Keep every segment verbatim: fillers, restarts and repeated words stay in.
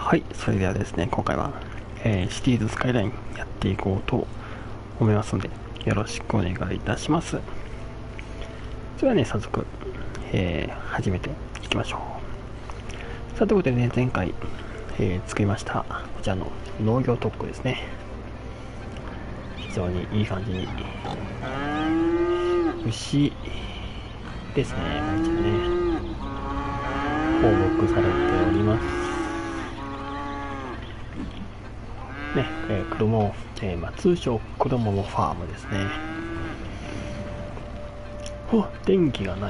はい、それではですね、今回は、えーシティーズスカイラインやっていこうと思いますので、よろしくお願いいたします。それではね、早速、えー始めていきましょう。さあ、ということでね、前回、えー作りました、こちらの農業特区ですね。非常にいい感じに、牛ですね、毎日ね、放牧されております。ね、えー、黒も、えーまあ、通称黒桃ファームですね。お、電気がない。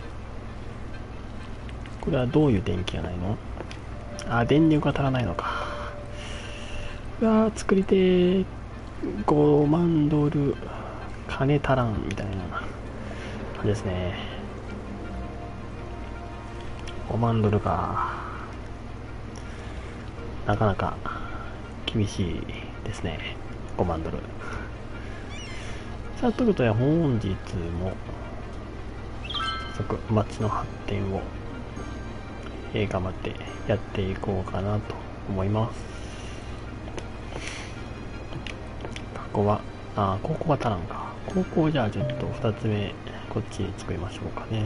これはどういう電気がないの？あ、電力が足らないのか。うわー、作りてー。ごまんドル。金足らん、みたいな感じですね。ごまんドルか。なかなか厳しいですね。ごまんドル。さあ、ということで本日も早速街の発展を、えー頑張ってやっていこうかなと思います。ここは、あ、高校が足らんか。高校じゃあちょっとふたつめ、こっちに作りましょうかね。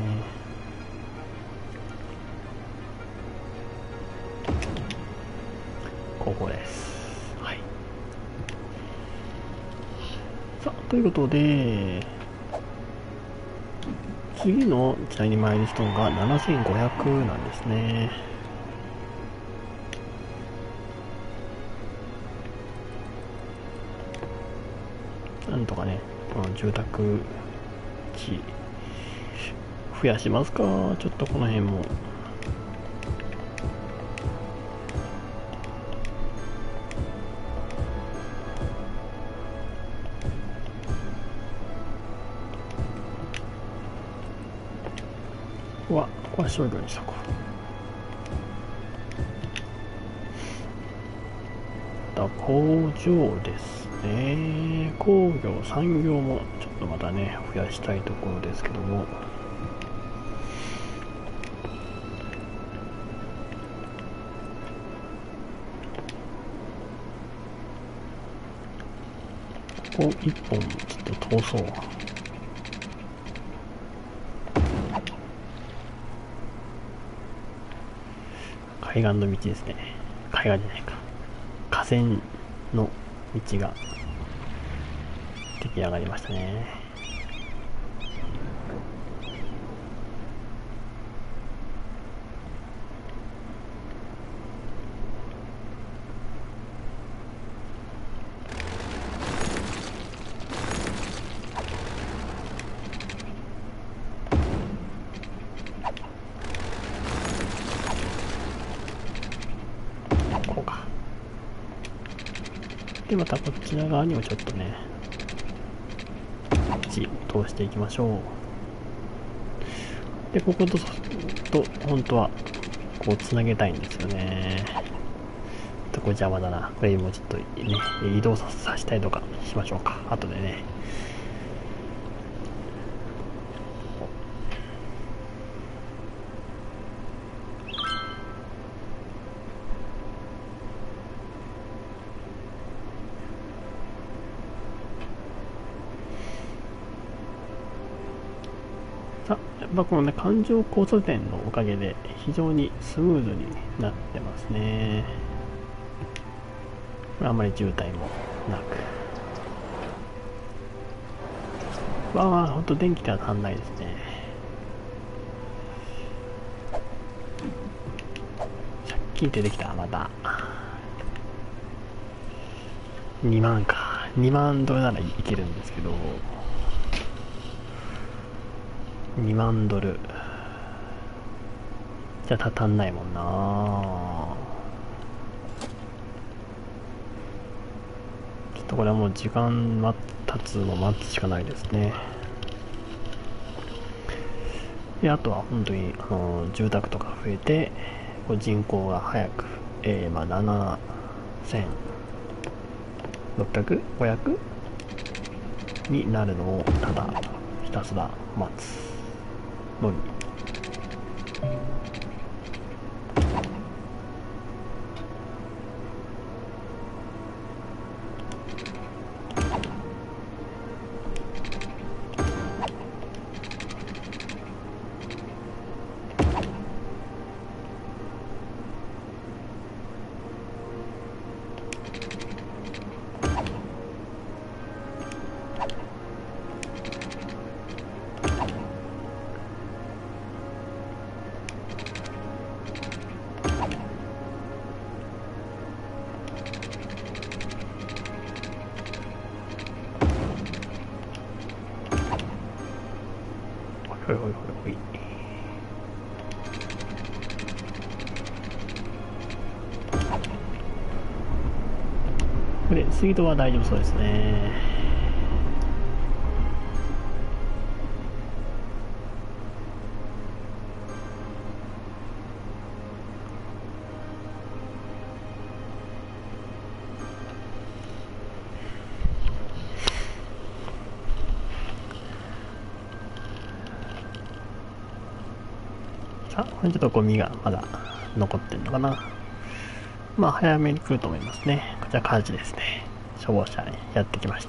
高校です。はい。さあ、ということで、次のちなみにマイルストーンがななせんごひゃくなんですね。なんとかね、この住宅地増やしますか。ちょっとこの辺も。ここは、ここは商業にしとこう。あとは工場ですね。工業、産業もちょっとまたね、増やしたいところですけども。ここ一本ちょっと通そう。海岸の道ですね。海岸じゃないか。河川の道が出来上がりましたね。こうか。で、またこちら側にもちょっとね、道通していきましょう。で、こことと本当はこうつなげたいんですよね。とこれ邪魔だな。これもうちょっとね、移動させたりとかしましょうか。後でね。さあ、やっぱこのね、環状交差点のおかげで非常にスムーズになってますね。これあんまり渋滞もなく。わあ、ほんと電気では足んないですね。借金出てきた、また。にまんか。にまんドルならいけるんですけど、にまんドル。じゃあ足んないもんな。ちょっとこれはもう時間経つの待つしかないですね。で、あとは本当に、あの住宅とか増えて、こう人口が早く、えー、まあななせんろっぴゃく、ごひゃくになるのをただひたすら待つのみ。 ほいほいほいほい。これ水道は大丈夫そうですね。あ、これちょっとゴミがまだ残ってんのかな。まあ早めに来ると思いますね。こちら火事ですね。消防車やってきました。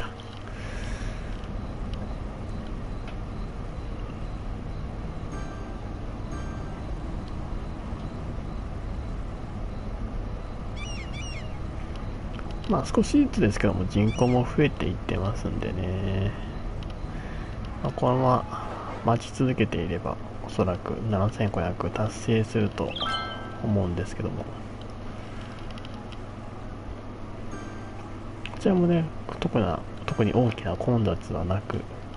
まあ少しずつですけども人口も増えていってますんでね、まあ、このまま待ち続けていればおそらくななせんごひゃく達成すると思うんですけども、こちらもね特な特に大きな混雑はなく、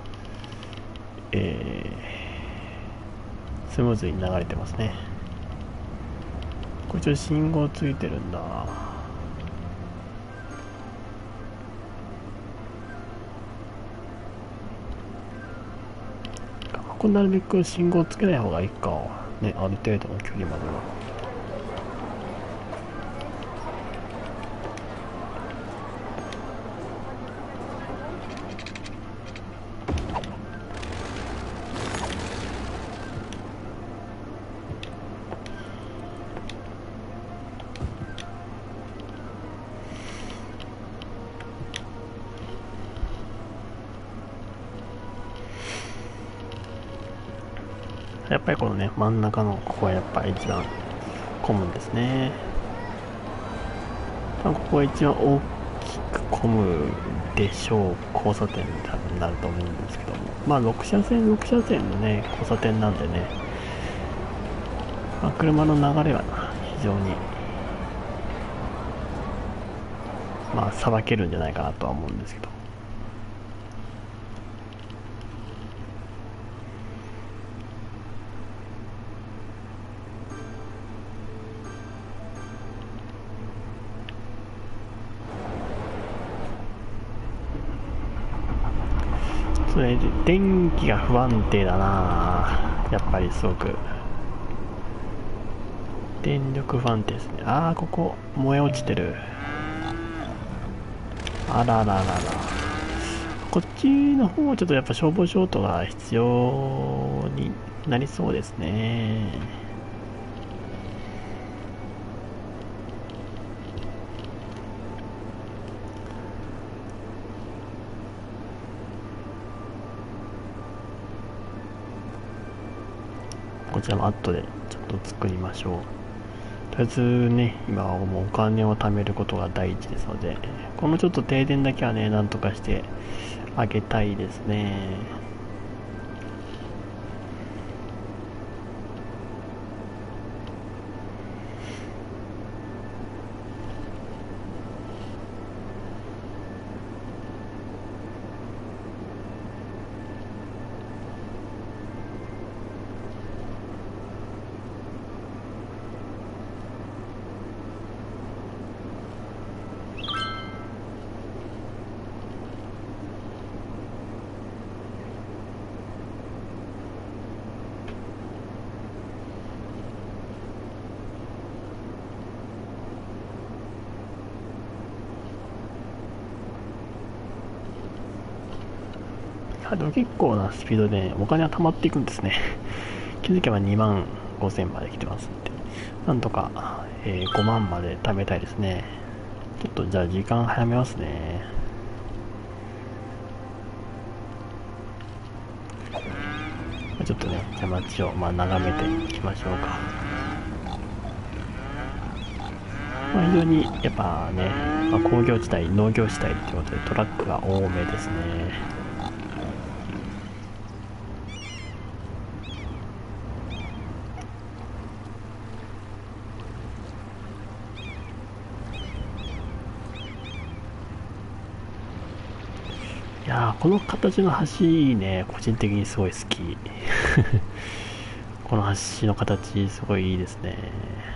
えー、スムーズに流れてますね。これちょっと信号ついてるんだ。これなるべく信号つけない方がいいかね、ある程度の距離までは。やっぱりこのね真ん中のここはやっぱり一番混むんですね。多分ここが一番大きく混むでしょう交差点に多分なると思うんですけども、まあろく車線ろく車線のね交差点なんでね、まあ、車の流れは非常にまあさばけるんじゃないかなとは思うんですけど、それで電気が不安定だな、やっぱりすごく電力不安定ですね。ああここ燃え落ちてる。あらららら、こっちの方はちょっとやっぱ消防ショートが必要になりそうですね。こちらも後でちょっと作りましょう。とりあえずね、今はもうお金を貯めることが第一ですので、このちょっと停電だけはね、なんとかしてあげたいですね。あでも結構なスピードでお金は貯まっていくんですね。気づけばにまんごせんまで来てますんで、なんとか、えー、ごまんまで貯めたいですね。ちょっとじゃあ時間早めますね。ちょっとね、じゃあ街を、まあ、眺めていきましょうか。まあ、非常にやっぱね、まあ、工業地帯、農業地帯ってことでトラックが多めですね。 いやー、この形の橋いいね。個人的にすごい好き。この橋の形すごいいいですね。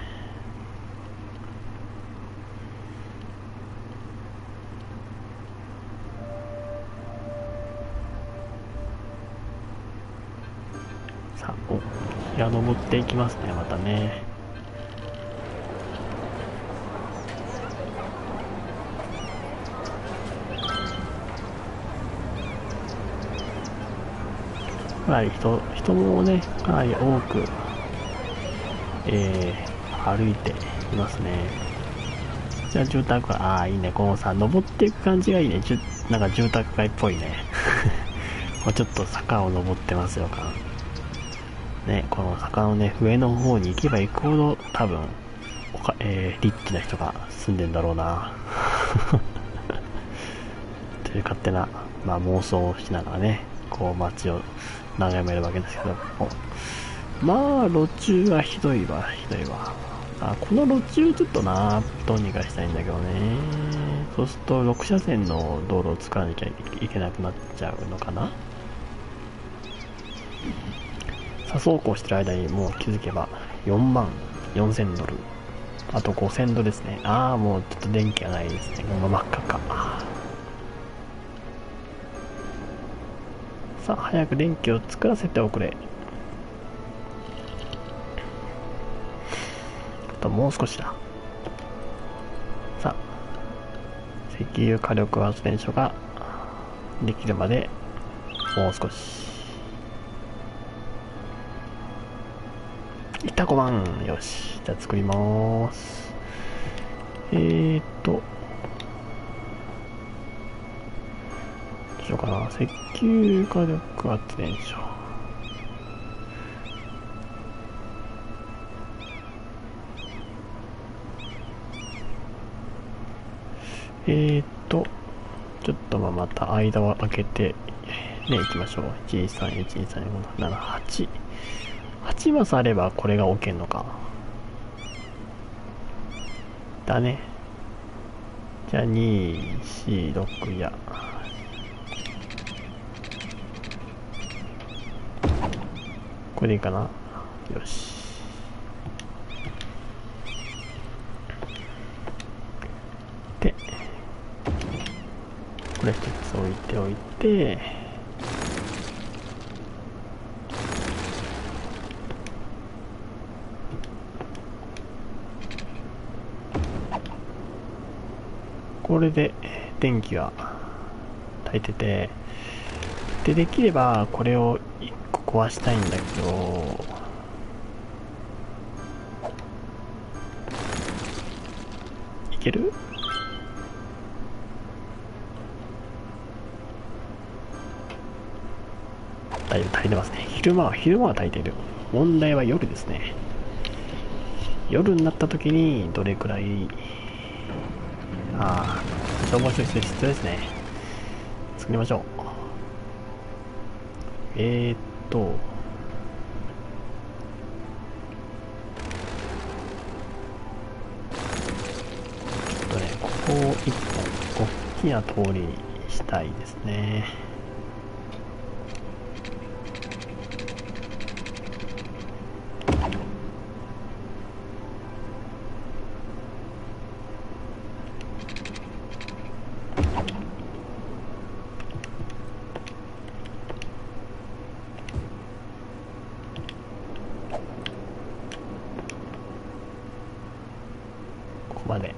さあ、お、日が昇っていきますね、またね。かなり人、人もね、かなり多く、えー、歩いていますね。じゃあ住宅街、ああ、いいね。このさ、登っていく感じがいいね。じゅなんか住宅街っぽいね。もうちょっと坂を登ってますよ、か。ね、この坂のね、上の方に行けば行くほど、多分、おかえー、リッチな人が住んでんだろうな。という勝手な、まあ、妄想をしながらね、こう街を眺めるわけですけど、まあ、路中はひどいわ、ひどいわ。あ、この路中ちょっとな、どうにかしたいんだけどね。そうするとろく車線の道路を使わなきゃいけなくなっちゃうのかな。さあ、そうこうしてる間にもう気づけばよんまんよんせんドル。あとごせんドルですね。ああ、もうちょっと電気がないですね。もう真っ赤か。さあ、早く電気を作らせておくれ。あともう少しだ。さあ、石油火力発電所ができるまでもう少し。いったごまん。よし、じゃあ作りまーす。えーっとどうしようかな。石油火力発電所、えーっとちょっとまあまた間を空けてね、行きましょう。いちにさんいちにさんよんごななはち。はちマスあればこれが置けんのか。だね。じゃあに、よん、ろくや。これでいいかな。よし。で、これ一つ置いておいて、これで電気が焚いてて、で、できればこれをいっこ壊したいんだけど、いける？だいぶ焚いてますね。昼間は、昼間は焚いてる。問題は夜ですね。夜になった時にどれくらい、ああ、消防署必要ですね。作りましょう。えーっと、ちょっとね、ここを一本、大きな通りにしたいですね。ここまで。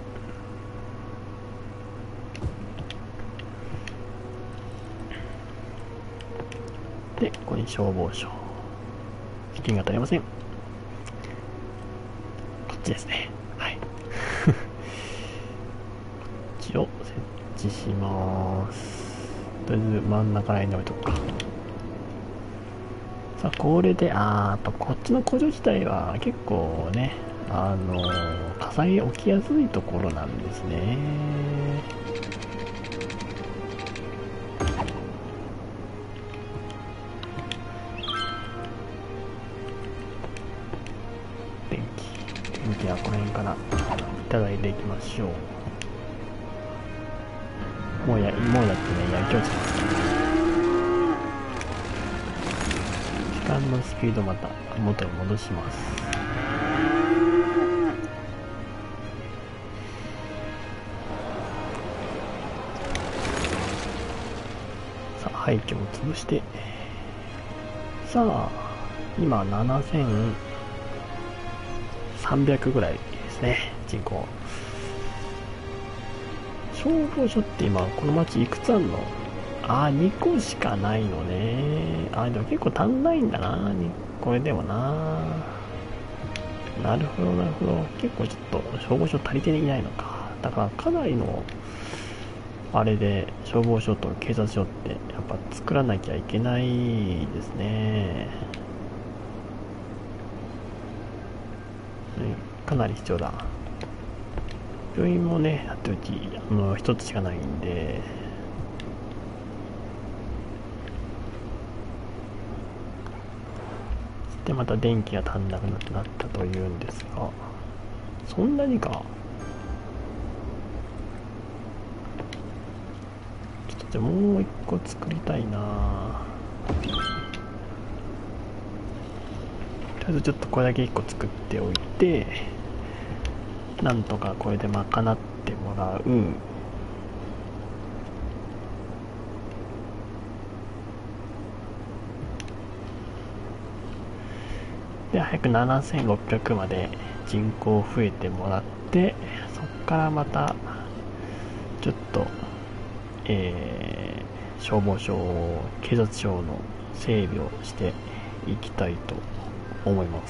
で、ここに消防署。資金が足りません。こっちですね。はい。こっちを設置します。とりあえず真ん中ら辺に置いとくか。さあ、これで、あー、やっぱこっちの工場自体は結構ね、あのー、火災起きやすいところなんですね。電気。電気はこの辺からいただいていきましょう。 もうや、もうだってね、やりきょうちゃいますから。時間のスピードまた元に戻します。さあ、廃墟を潰して、さあ、今ななせんさんびゃくぐらいですね、人口。消防署って今、この町いくつあんの？あー、にこしかないのね。あー、でも結構足んないんだな、これでもな。なるほど、なるほど。結構ちょっと消防署足りていないのか。だからかなりの、あれで消防署と警察署ってやっぱ作らなきゃいけないですね。かなり必要だ。病院もね、だってうちあの一つしかないんで、でまた電気が足んなくなってなったというんですが、そんなにか。ちょっとじゃあもう一個作りたいな。とりあえずちょっとこれだけ一個作っておいて、なんとかこれで賄ってもらう。で早くななせんろっぴゃくまで人口増えてもらって、そっからまたちょっと、えー、消防署警察署の整備をしていきたいと思います。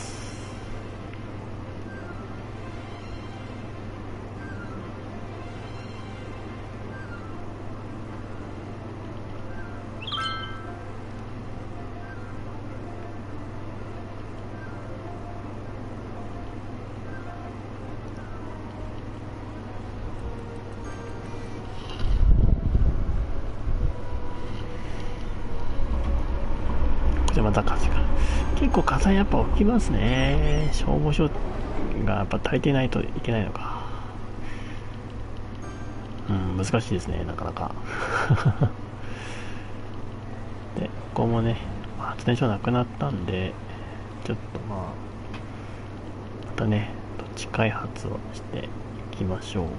また火事が結構火災やっぱ起きますね。消防署がやっぱ足りてないといけないのか。うん、難しいですね、なかなか。でここもね発電所なくなったんで、ちょっとまあまたね土地開発をしていきましょう。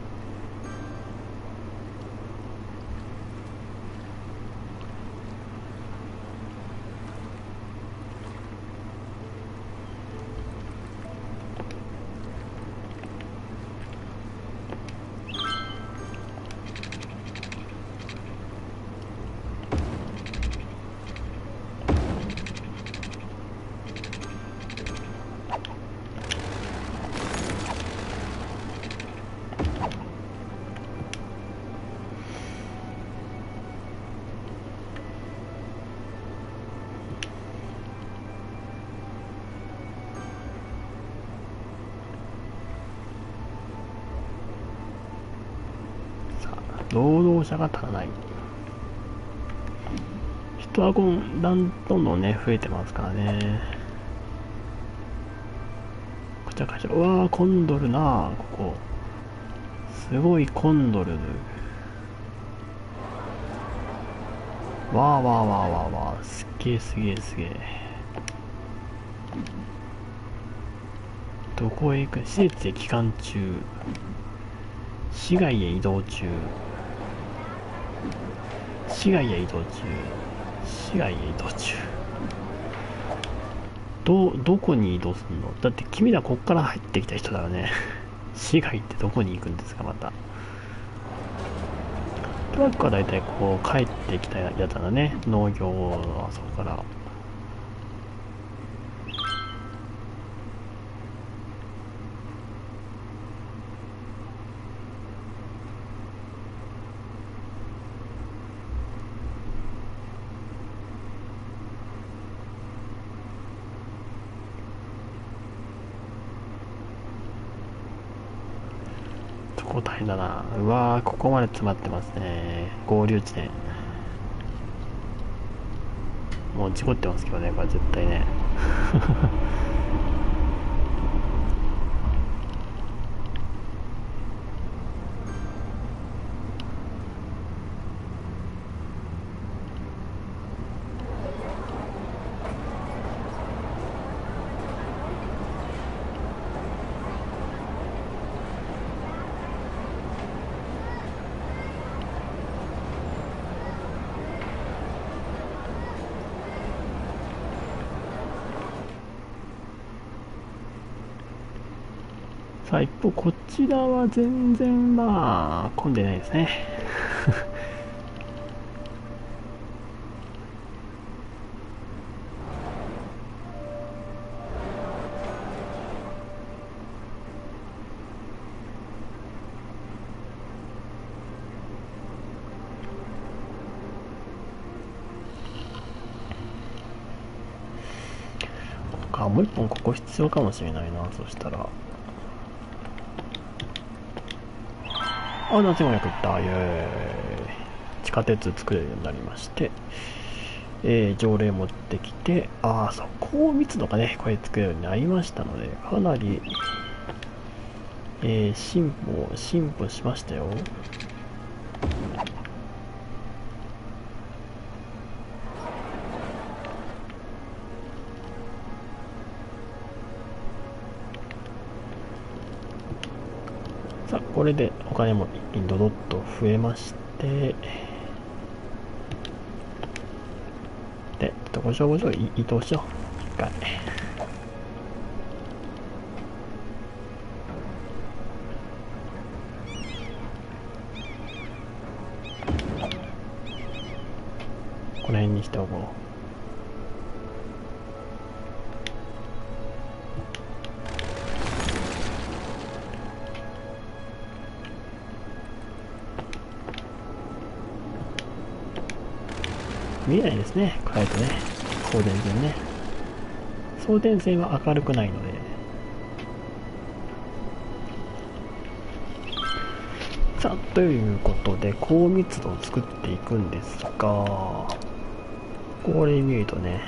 労働者が足らない。人はこんだんどんどんね増えてますからね。こちら会社、うわー混んどるな、ここすごい混んどる。わーわーわーわーわー、すっげーすげーすげー。どこへ行く？施設へ帰還中、市外へ移動中、市外へ移動中、市外へ移動中。どどこに移動するの？だって君らこっから入ってきた人だよね。市外ってどこに行くんですか？またトラックはだいたいこう帰ってきたやつだね、農業のあそこから。ここ大変だな。うわー、ここまで詰まってますね。合流地点。もう事故ってますけどね、これ絶対ね。 さあ、一方、こちらは全然まあ、混んでないですね。あ、もう一本ここ必要かもしれないな、そしたら。あ、夏もよく行った。イエーイ。地下鉄作れるようになりまして、えー、条例持ってきて、ああ、そう、高密度がね、これ作れるようになりましたので、かなり、えー、進歩、進歩しましたよ。さあ、これでお金も一気にドドッと増えまして、で、ちょっとごしょごしょ移動しよう。一回。この辺にしておこう。見えないですね、暗いとね。送電線ね。送電線は明るくないので。さあ、ということで、高密度を作っていくんですが、これ見るとね、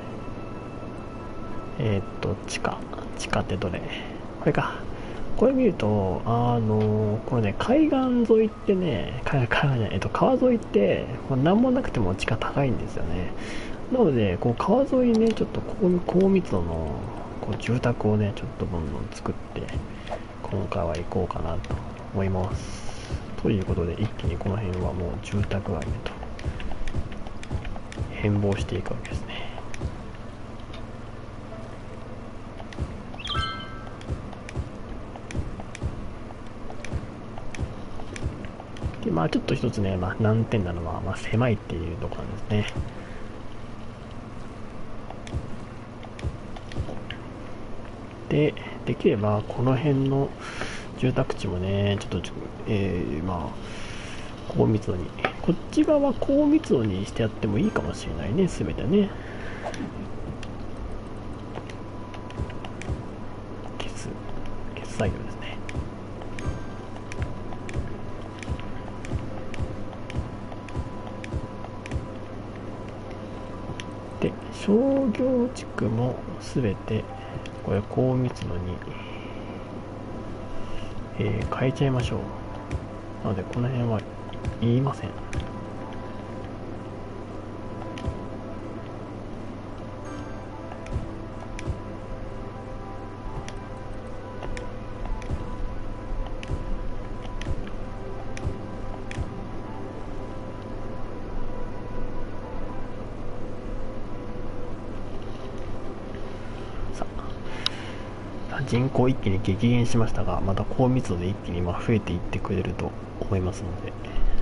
えー、っと、地下、地下ってどれこれか。これ見ると、あのこれね、海岸沿いってね、海岸じゃない、えっと、川沿いって、何もなくても地価高いんですよね。なので、こう川沿いにね、ちょっと高高密度のこう住宅をね、ちょっとどんどん作って、今回は行こうかなと思います。ということで、一気にこの辺はもう住宅街へと変貌していくわけですね。で、まあちょっと一つね、まあ難点なのは、まあ狭いっていうところなんですね。で、できればこの辺の住宅地もね、ちょっと、えー、まあ、高密度に、こっち側は高密度にしてやってもいいかもしれないね、すべてね。消す、消す作業ですね。で、商業地区もすべて、これ高密度に、えー、変えちゃいましょう。なので、この辺は言いません。人口一気に激減しましたが、また高密度で一気に増えていってくれると思いますので、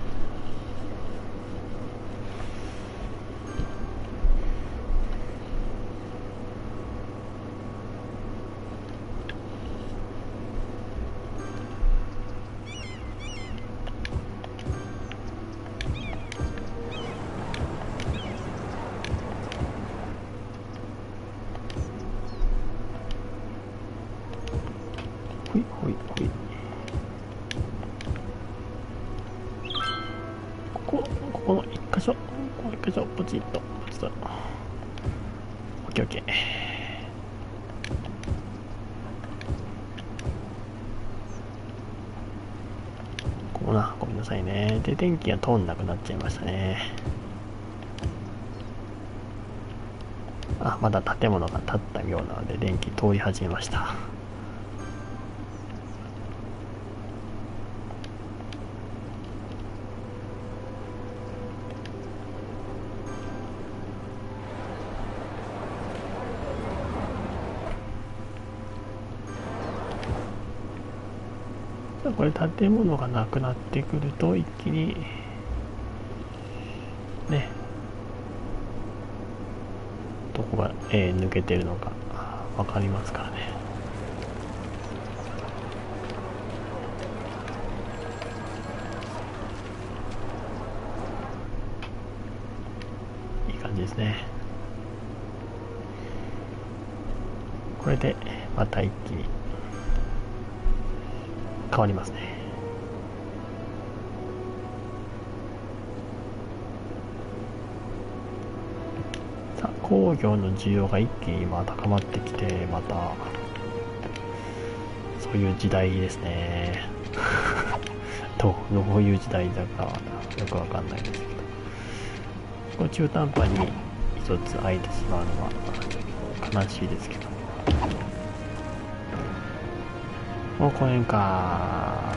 ほいほいほい。ここ、ここの一箇所、この一箇所、ポチッと、ポチッと。オッケーオッケー。ここな、ごめんなさいね。で、電気が通んなくなっちゃいましたね。あ、まだ建物が建ったようなので、電気通り始めました。 これ建物がなくなってくると一気にね、どこが、えー抜けてるのか分かりますからね。いい感じですね。これでまた一気に変わりますね。さあ、工業の需要が一気に今高まってきて、またそういう時代ですね。どうどういう時代だかよくわかんないですけど、こう中途半端に一つ空いてしまうのは悲しいですけど。もうこの辺か。あ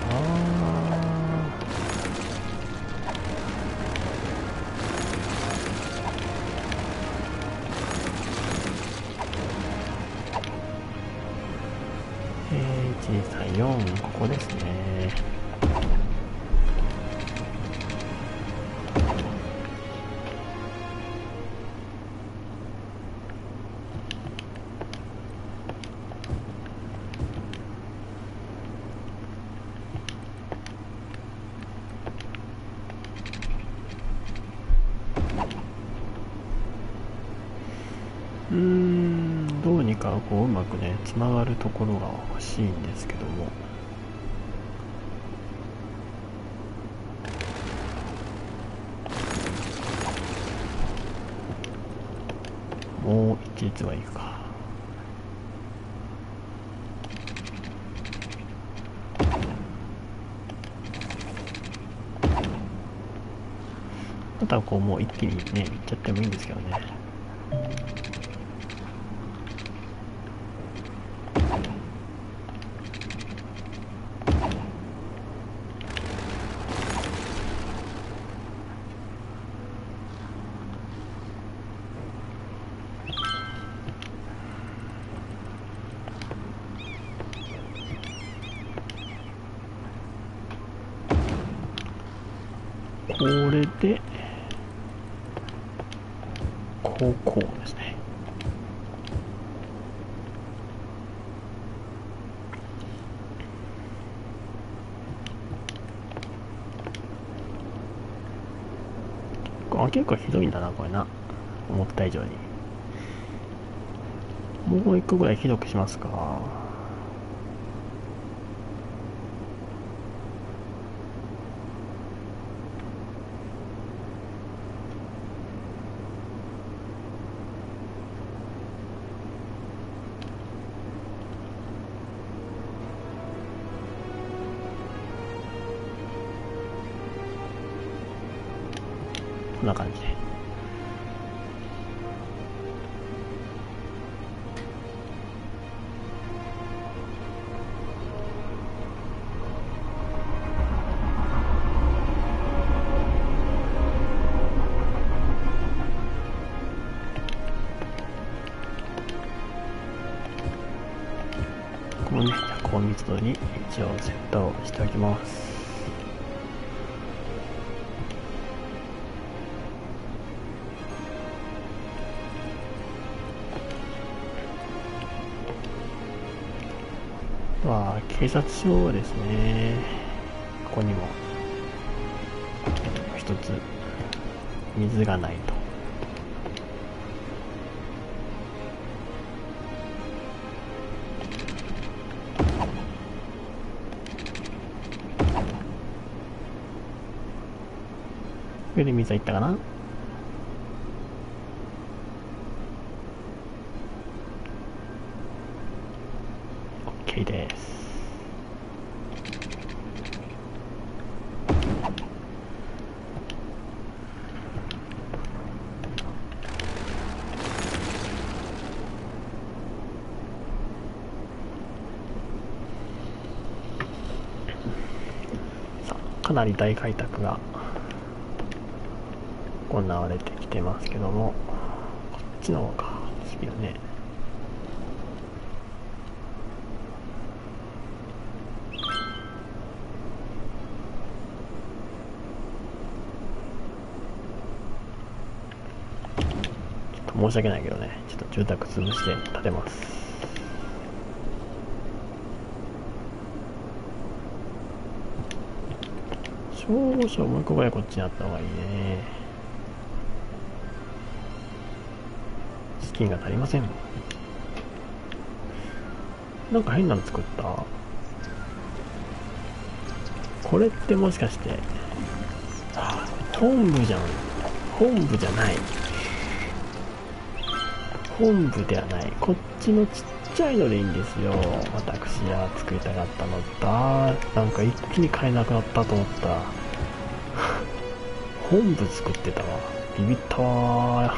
えー、いちにさんよん、ここですね。うーん、どうにかこううまくねつながるところが欲しいんですけども、もう一列はいくか。あとはこうもう一気にねいっちゃってもいいんですけどね。これでここですね。あ、結構ひどいんだなこれな、思った以上に。もう一個ぐらいひどくしますか。こんな感じで。このね、高密度に一応セットをしておきます。は警察署ですね。ここにも一つ水がないと。これで水入ったかな。 OK です。さあ、かなり大開拓が行われてきてますけども、こっちの方か次はね。 申し訳ないけどね、ちょっと住宅潰して建てます。少々もう一個ぐらいこっちにあった方がいいね。資金が足りません。なんか変なの作った。これってもしかして本部じゃん。本部じゃない。本部ではない。こっちのちっちゃいのでいいんですよ。私が作りたかったのだ。なんか一気に買えなくなったと思った。本部作ってたわ。ビビったわ。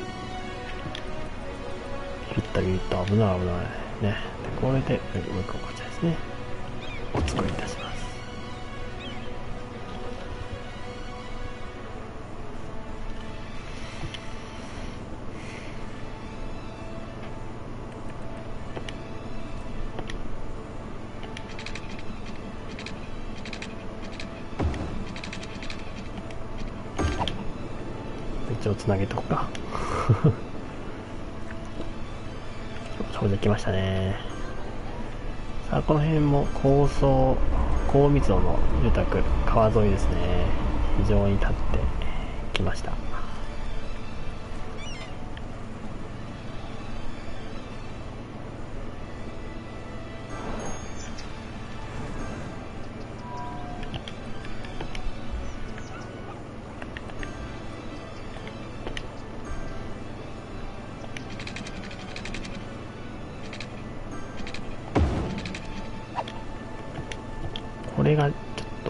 ビビったビビった。危ない危ない。ね。でこれで、もう一個こちらですね。お作りいたします。一応つなげとくか。それできましたね。さあこの辺も高層高密度の住宅、川沿いですね。非常に立ってきました。これがちょっと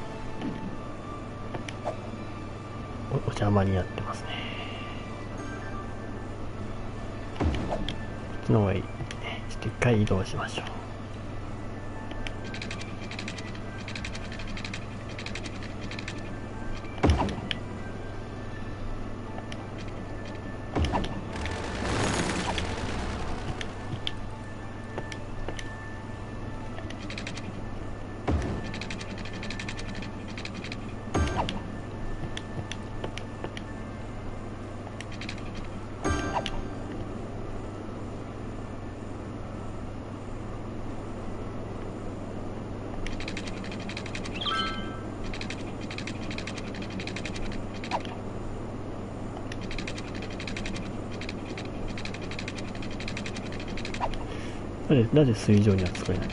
お, お邪魔になってますね。こっちの方がいい。ちょっと一回移動しましょう。なぜ、なぜ水上には作れない。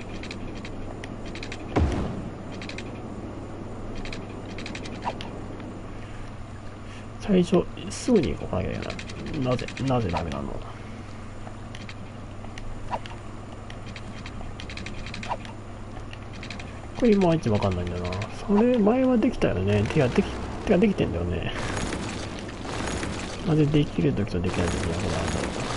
最初すぐに行かなきゃいけない。なぜなぜダメなの。これ今いちわかんないんだよな。それ前はできたよね。手ができ手ができてんだよね。なぜできるときとできないときがこれなんだろう。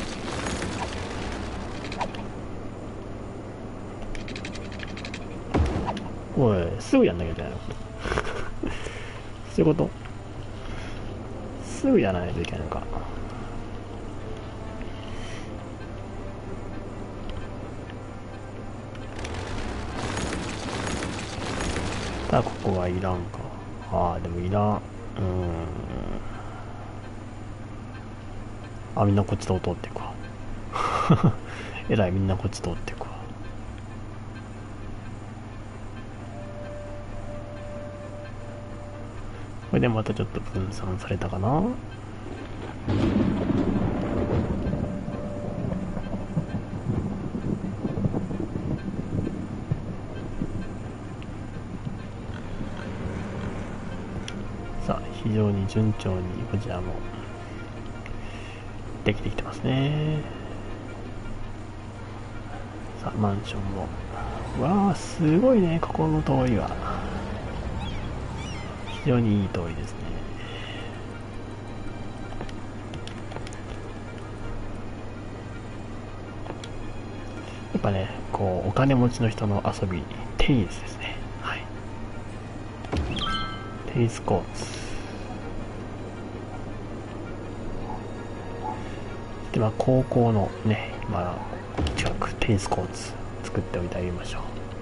おい、すぐやんなきゃいけないの。そういうこと。すぐやらないといけないのか。さあここはいらんか。ああでもいらん。うーん。あ、みんなこっちと通っていくわ。えらい、みんなこっち通っていくわ。これでまたちょっと分散されたかな。さあ非常に順調にこちらもできてきてますね。さあマンションもわあすごいね。ここの通りは非常にいい通りですね。やっぱねこうお金持ちの人の遊びテニスですね。はい、テニスコーツで、まあ高校のねまあ近くテニスコーツ作っておいてあげましょう。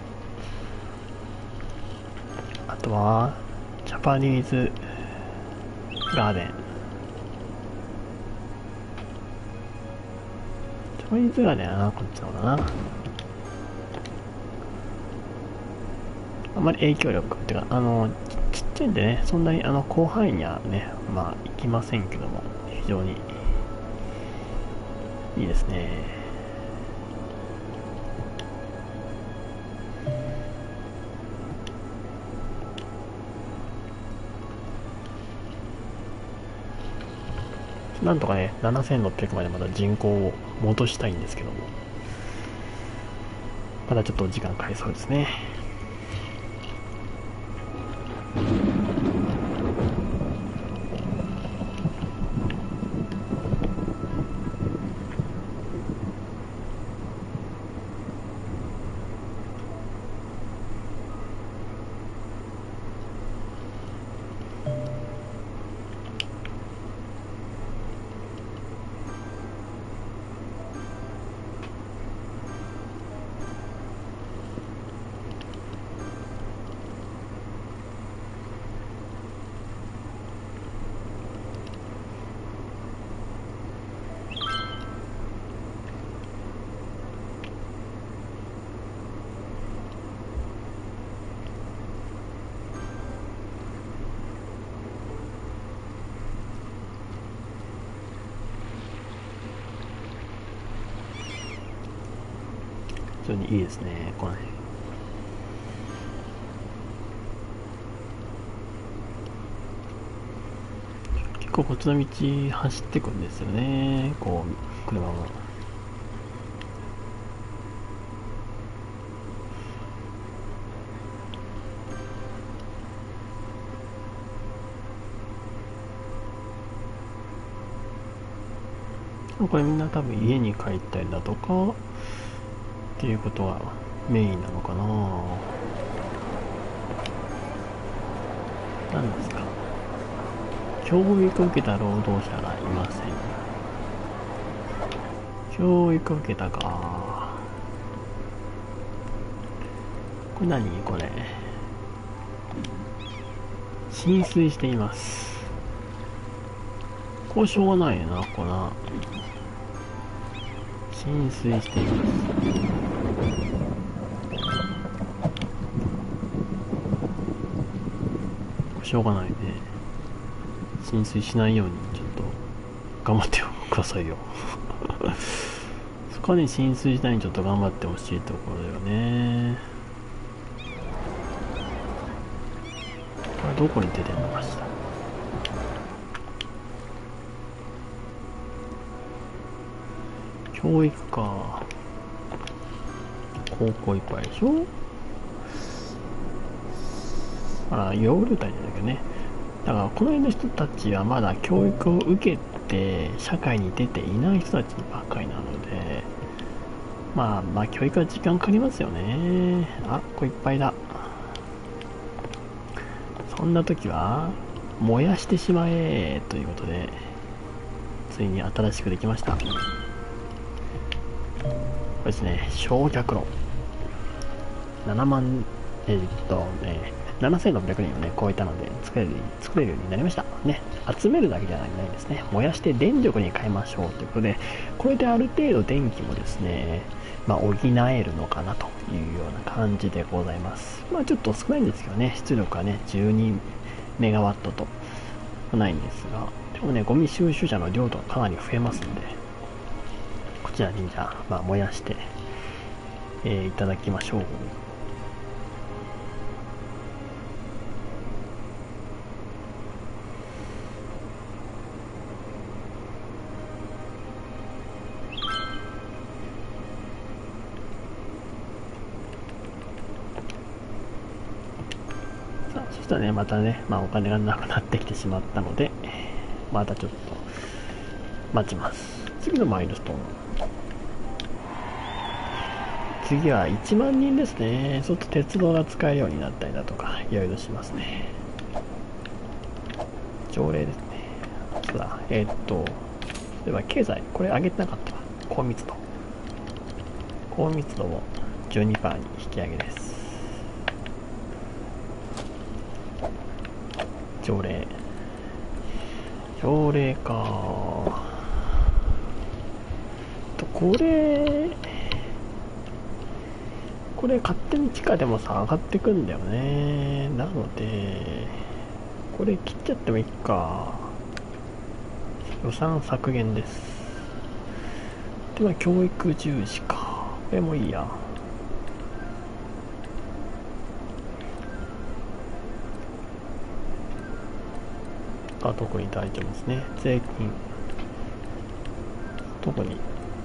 あとはジャパニーズガーデン、 取りづらいだよな、こっちの方だな。あんまり影響力っていうか、あの、ちちっちゃいんでね、そんなにあの広範囲にはね、まあ、行きませんけども、非常にいいですね。なんとかね、ななせんろっぴゃくまでまだ人口を戻したいんですけども、まだちょっと時間かかりそうですね。非常にいいですね、この辺。結構こっちの道走ってくんですよね、こう、車も。これみんな多分家に帰ったりだとかっていうことがメインなのかな。何ですか、教育を受けた労働者がいません。教育を受けたか。これ何これ、浸水しています。こうしょうがないよな、ここな。浸水しています。しょうがないね。浸水しないようにちょっと頑張ってくださいよ。そこに浸水しないようにちょっと頑張ってほしいところだよね。これどこに出てんのかしら。教育か。高校いっぱいでしょ。あ、ヨーグルトじゃないけどね。だからこの辺の人たちはまだ教育を受けて社会に出ていない人たちばっかりなので、まあまあ教育は時間かかりますよね。あ、これいっぱいだ。そんな時は燃やしてしまえということで、ついに新しくできました。これですね、焼却炉。ななまん、えー、っとね、ななせんろっぴゃくにんをね、超えたので作れる、作れるようになりました。ね、集めるだけじゃないんですね。燃やして電力に変えましょうということで、これである程度電気もですね、まあ、補えるのかなというような感じでございます。まあ、ちょっと少ないんですけどね、出力はね、じゅうにメガワットとないんですが、でもね、ゴミ収集車の量とかかなり増えますので、こちらにじゃあ、まあ、燃やして、えー、いただきましょう。そしたらね、またね、まあ、お金がなくなってきてしまったので、またちょっと待ちます。次のマイルストーン。次はいちまんにんですね。ちょっと鉄道が使えるようになったりだとか、いろいろしますね。条例ですね。そうだ、えー、っと、例えば経済、これ上げてなかったわ。高密度。高密度を じゅうにパーセント に引き上げです。条例。条例か。 とこれこれ勝手に地下でもさ上がってくんだよね。なのでこれ切っちゃってもいいか。予算削減です。では教育重視か。これもいいや。あ、特に大丈夫ですね。税金特に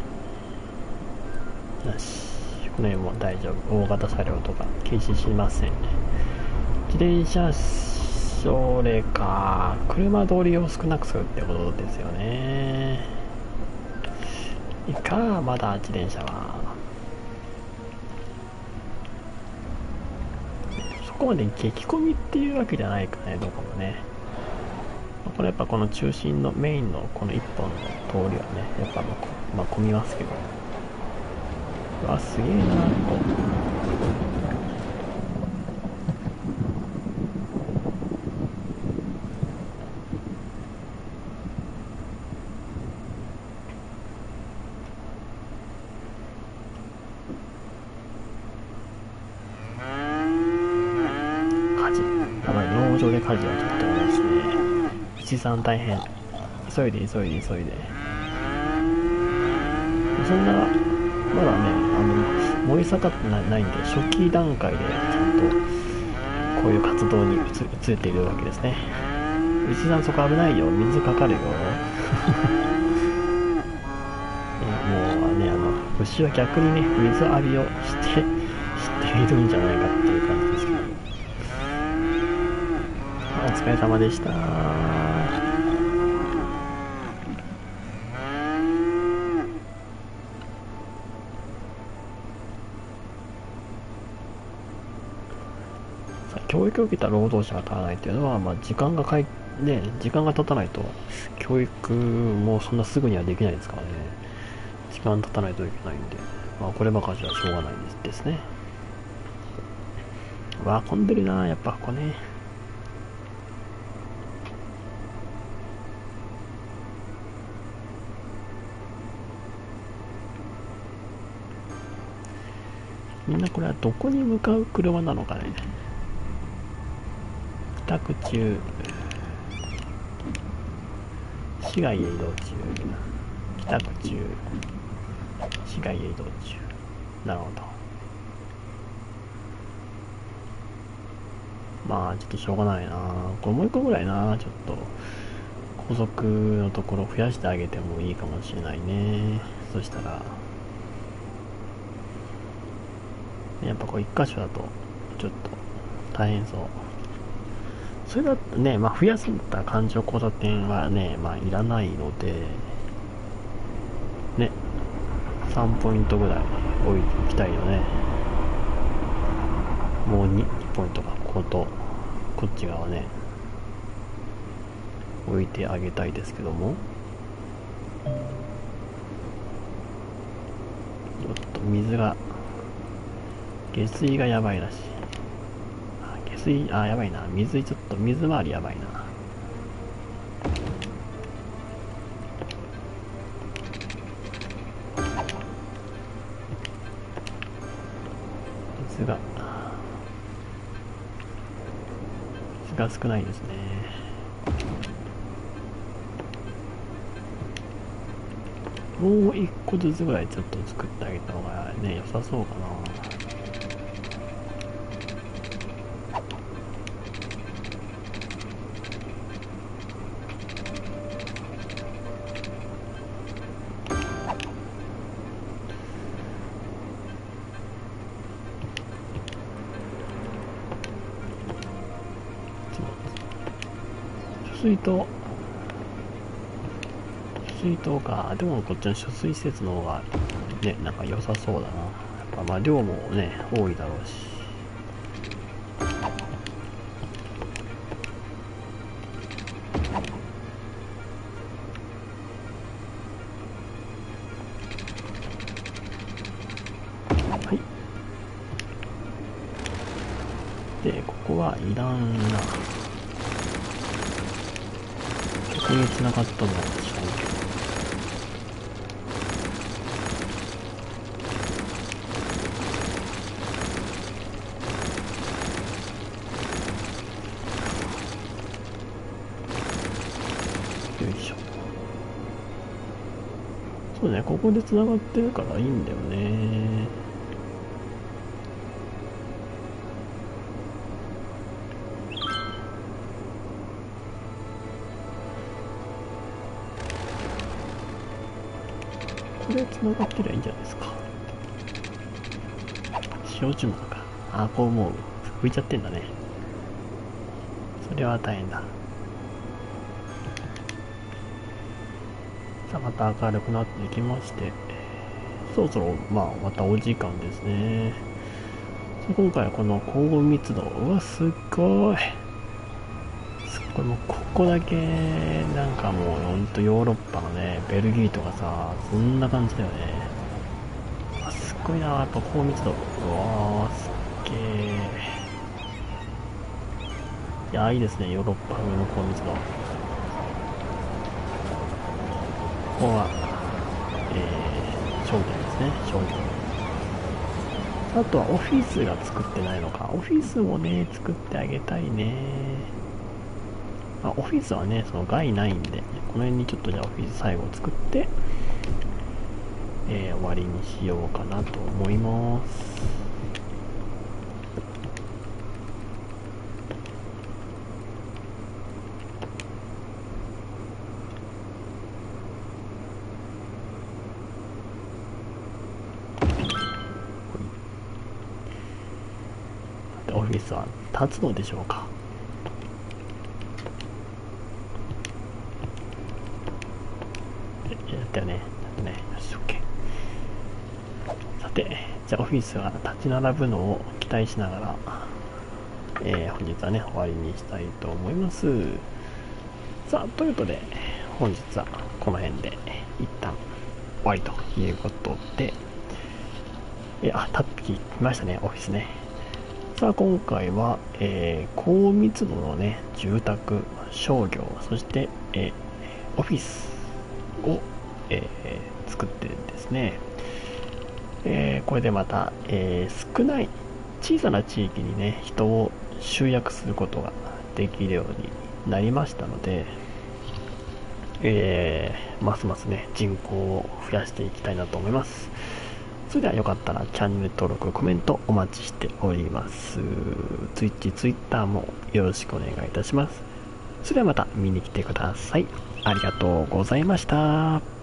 なし。この辺も大丈夫。大型車両とか禁止しませんね。自転車それか、車通りを少なくするってことですよね。いいか、まだ自転車はそこまで激混みっていうわけじゃないかね、どこもね。これやっぱこの中心のメインのこの一本の通りはね、やっぱまあ混みますけど、うわすげえな。こ火事やばい、農場で火事はちょっとですね、一山大変。急いで急いで急いで。そんなまだね、あの燃え盛ってないんで、初期段階でちゃんとこういう活動に移れているわけですね。一山そこ危ないよ、水かかるよ。もうね、あの牛は逆にね、水浴びをして知っているんじゃないかっていう感じですけど。お疲れ様でした。教育を受けた労働者が足らないっていうのは、まあ、時間がかい、ね、時間が経たないと教育もそんなすぐにはできないですからね。時間経たないといけないんで、まあ、こればかりはしょうがないですね。うわ、混んでるな、やっぱここね。みんなこれはどこに向かう車なのかね。帰宅中、市外へ移動中、帰宅中、市外へ移動中。なるほど。まあちょっとしょうがないな。これもう一個ぐらいな、ちょっと高速のところ増やしてあげてもいいかもしれないね。そしたらやっぱこう一箇所だとちょっと大変そう。それだとね、まあ増やすんだったら環状交差点はね、まあいらないのでね、さんポイントぐらい置いておきたいよね。もう に, にポイントか、こことこっち側ね置いてあげたいですけども、ちょっと水が下水がやばいらしい。あ、下水、あ、やばいな。水、ちょっと水回りやばいな。水が水が少ないですね。もう一個ずつぐらいちょっと作ってあげた方がね、良さそうかな。水筒水筒か。でもこっちの取水施設の方がね、なんか良さそうだな。やっぱまあ量もね多いだろうし。はい。でここはいらんな。ここに繋がったのは知らんけど。 よいしょ。そうね、ここで繋がってるからいいんだよね。これ繋がってりゃいいんじゃないですか。塩注文か。あ、こうもう拭いちゃってんだね。それは大変だ。さあ、また明るくなってきまして、そろそろ、まあ、またお時間ですね。今回はこの高密度、うわ、すっごい。すっごい、もうここだけ、なんかもう、ほんとヨーロッパのね、ベルギーとかさ、そんな感じだよね。あ、すっごいな、やっぱ高密度。うわー、すっげー。いや、いいですね、ヨーロッパ風の高密度。ここは、えー、商業ですね、商業。あとはオフィスが作ってないのか。オフィスもね、作ってあげたいね。まあ、オフィスはね、その害ないんで、この辺にちょっとじゃあオフィス最後作って、えー、終わりにしようかなと思います。オフィスは立つのでしょうか。やったよね。ね、よし、OK。さて、じゃあオフィスが立ち並ぶのを期待しながら、えー、本日はね、終わりにしたいと思います。さあ、ということで、本日はこの辺で一旦終わりということで、えあ、立ってきましたね、オフィスね。さあ、今回は、えー、高密度のね、住宅、商業、そして、えー、オフィスを、えー、作ってですね、えー、これでまた、えー、少ない、小さな地域にね、人を集約することができるようになりましたので、えー、ますますね、人口を増やしていきたいなと思います。それではよかったらチャンネル登録、コメントお待ちしております。Twitch、Twitter もよろしくお願いいたします。それではまた見に来てください。ありがとうございました。